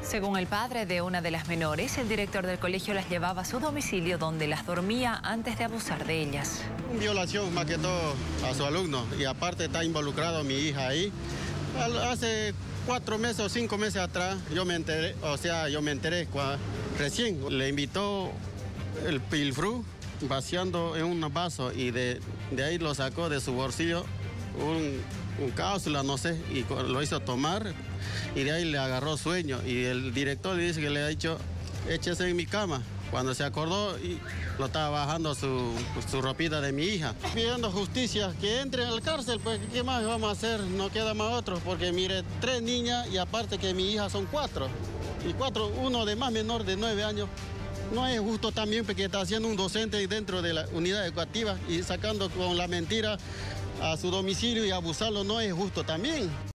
Según el padre de una de las menores, el director del colegio las llevaba a su domicilio donde las dormía antes de abusar de ellas. Violación más que todo a su alumno y aparte está involucrado mi hija ahí. Hace 4 meses o 5 meses atrás yo me enteré, recién le invitó el pilfrú vaciando en un vaso y de ahí lo sacó de su bolsillo un cápsula, no sé, y lo hizo tomar y de ahí le agarró sueño y el director le dice que le ha dicho échese en mi cama. Cuando se acordó y lo estaba bajando su ropita de mi hija. Pidiendo justicia, que entre a la cárcel, pues ¿qué más vamos a hacer? No queda más otro, porque mire, 3 niñas y aparte que mi hija son 4. Y 4, uno de más menor de 9 años. No es justo también porque está haciendo un docente dentro de la unidad educativa y sacando con la mentira a su domicilio y abusarlo no es justo también.